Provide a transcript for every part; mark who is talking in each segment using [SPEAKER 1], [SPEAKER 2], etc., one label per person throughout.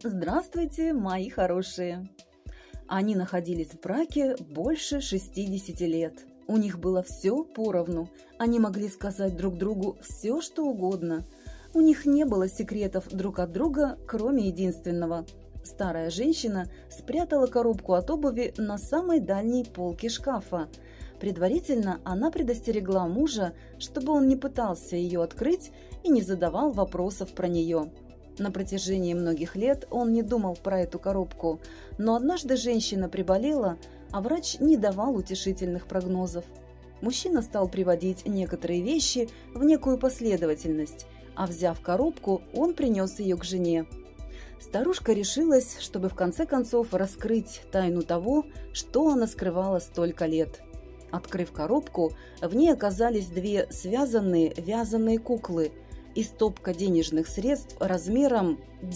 [SPEAKER 1] Здравствуйте, мои хорошие! Они находились в браке больше 60 лет. У них было все поровну. Они могли сказать друг другу все, что угодно. У них не было секретов друг от друга, кроме единственного. Старая женщина спрятала коробку от обуви на самой дальней полке шкафа. Предварительно она предостерегла мужа, чтобы он не пытался ее открыть и не задавал вопросов про нее. На протяжении многих лет он не думал про эту коробку, но однажды женщина приболела, а врач не давал утешительных прогнозов. Мужчина стал приводить некоторые вещи в некую последовательность, а взяв коробку, он принес ее к жене. Старушка решилась, чтобы в конце концов раскрыть тайну того, что она скрывала столько лет. Открыв коробку, в ней оказались две связанные вязаные куклы и стопка денежных средств размером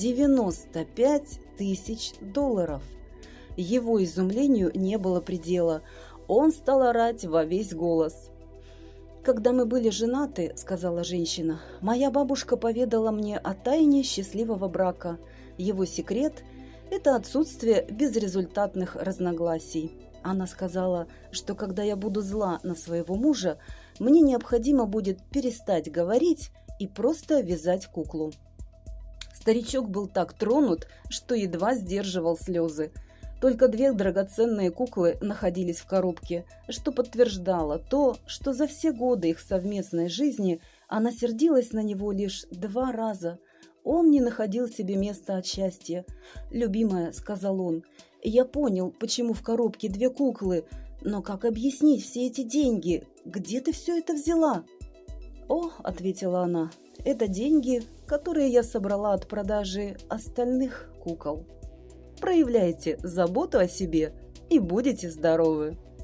[SPEAKER 1] 95 тысяч долларов. Его изумлению не было предела. Он стал орать во весь голос. «Когда мы были женаты, — сказала женщина, — моя бабушка поведала мне о тайне счастливого брака. Его секрет — это отсутствие безрезультатных разногласий. Она сказала, что когда я буду зла на своего мужа, мне необходимо будет перестать говорить и просто вязать куклу». Старичок был так тронут, что едва сдерживал слезы. Только две драгоценные куклы находились в коробке, что подтверждало то, что за все годы их совместной жизни она сердилась на него лишь 2 раза. Он не находил себе места от счастья. «Любимая, — сказал он, — я понял, почему в коробке 2 куклы, но как объяснить все эти деньги? Где ты все это взяла?» «О, — ответила она, — это деньги, которые я собрала от продажи остальных кукол. Проявляйте заботу о себе и будете здоровы».